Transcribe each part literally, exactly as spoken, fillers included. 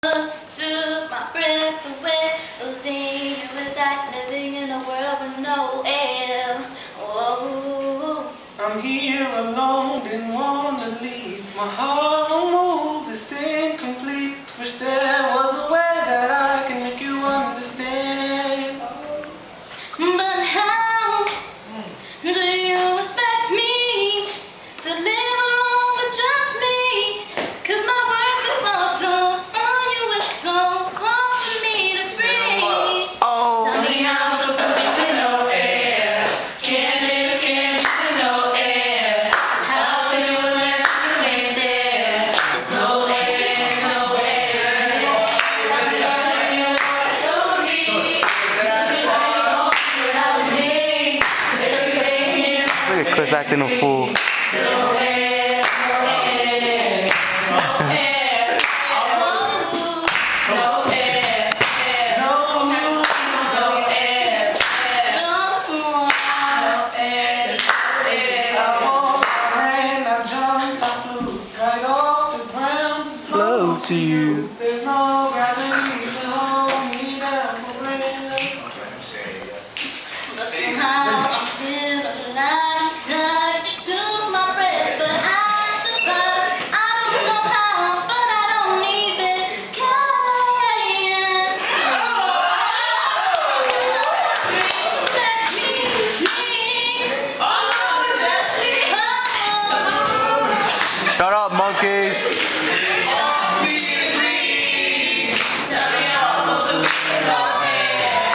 took my breath away. Losing you is like living in a world with no air. Oh, I'm here alone, didn't want to leave. My heart won't move, it's incomplete. Wish there was a way that I can make you understand. but how do you expect me to live alone with just me? Cause my work revolves on you, it's so hard for me to breathe. Oh. Tell me how I'm supposed to live with no air. Can't live, can't live with no air. That's how I feel when you ain't there. There's no air, no air. I've been loving you so deep. Tell me how you don't feel without me. Look at Chris acting a fool. No air, no air, no air. Oh, no air, air. No, No air, no air, air. I walked, I ran, I jumped, I flew right off the ground to flow to you. There's no gravity to hold me down for real. But somehow I'm still alive inside. You took my breath, but I survived. I don't know how, but I don't even care. Let me be. Shut up, monkeys. Tell me how I'm supposed to live no air.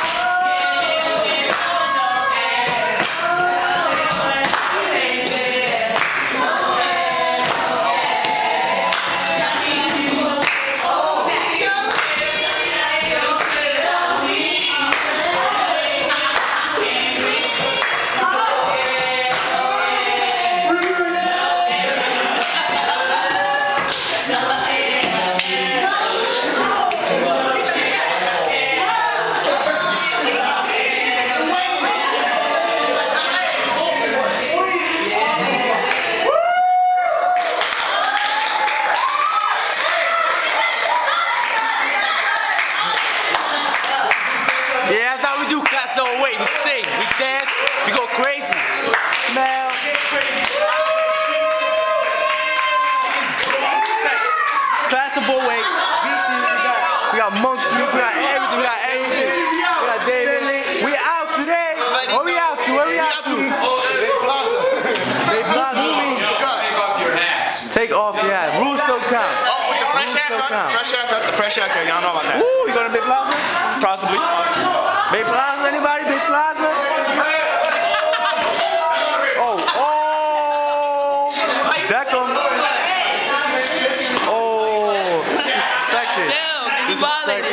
Yeah, that's how we do class. So wait, we sing, we dance, we go crazy. Smell. Classical weight. We got monkeys, we got everything, we got everything. We got David. We out today. Where we out to? Where we out to? Bay Plaza. Bay Plaza. Take off your hats. Take off your hat. Rules don't count. Oh, with the fresh haircut. Fresh haircut. The fresh haircut. Y'all know about that. Ooh, you going to Bay Plaza? Possibly. Bay Plaza, anybody? Bay Plaza? Oh, oh, Beckham. Oh, disrespected. Chill, did you violate it?